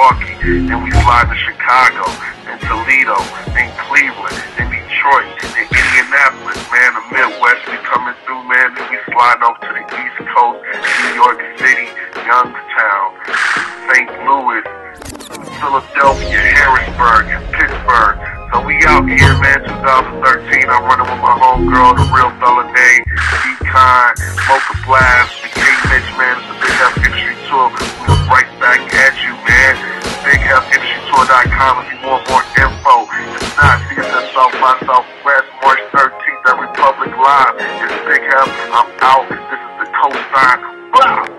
Milwaukee, then we fly to Chicago, and Toledo, and Cleveland, and Detroit, and Indianapolis, man, the Midwest, we coming through, man, then we sliding over to the East Coast, New York City, Youngstown, St. Louis, Philadelphia, Harrisburg, and Pittsburgh. So we out here, man, 2013, I'm running with my homegirl, the real fella named D-Con, Mocha Blast, the K-Mitch, man, it's the Big Heff Industry Tour. We're right back at you, man. BigHeffIndustryTour.com if you want more info. If not, see us at South by Southwest, March 13th at Republic Live. It's Big Heff, I'm out. This is the cosign. Blah!